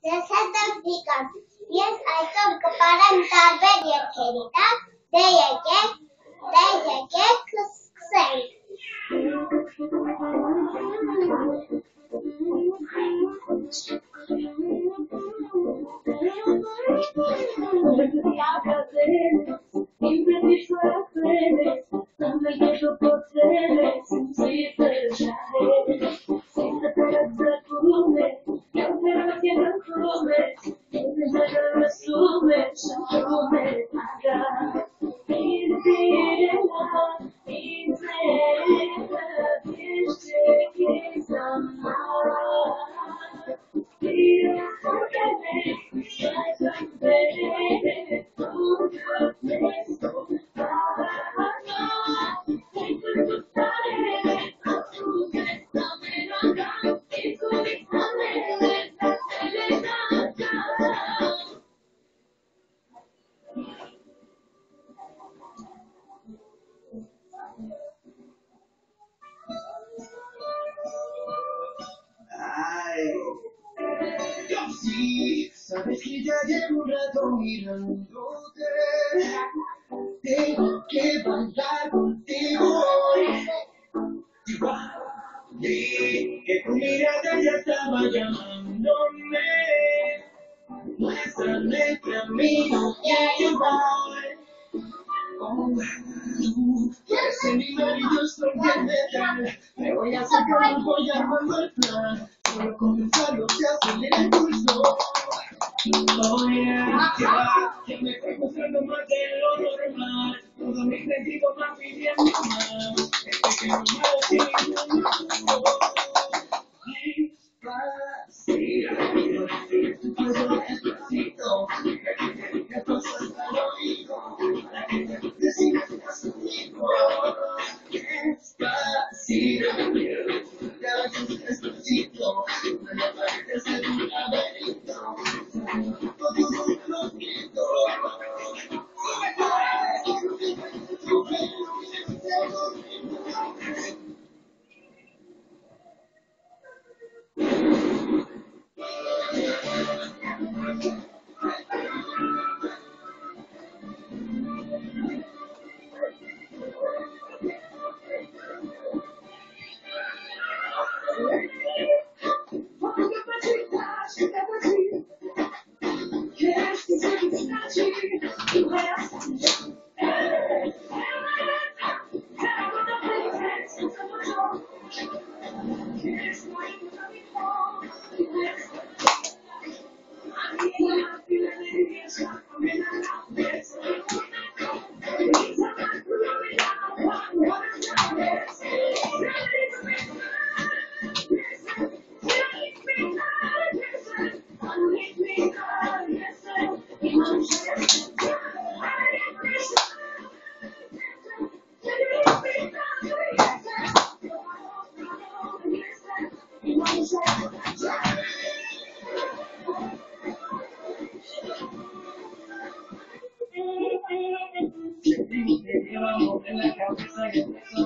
Sesertifikat. Yes, I told kepada tabet yang cerita, dia je kesel. Ay, yo sí, sabes que ya llevo un rato mirándote. Tengo que bailar contigo hoy. Igual, vi que tu mirada ya estaba llamándome. Muéstrame entre amigos que yo voy. Oh, tú quieres ser mi marido, yo soy el metal. Me voy a sacar, voy armando el plan. Solo con pensarlo se acelera el pulso. Oh yeah, ya me estoy mostrando más de lo normal. Todos mis sentidos van pidiendo más. Este que no me lo sigo. Despacito, despacito, que cosas al oído. Para que te decidas conmigo. Despacito, ya vayas despacito. No me pareces en un laberinto. Llevamos en la cabeza y el peso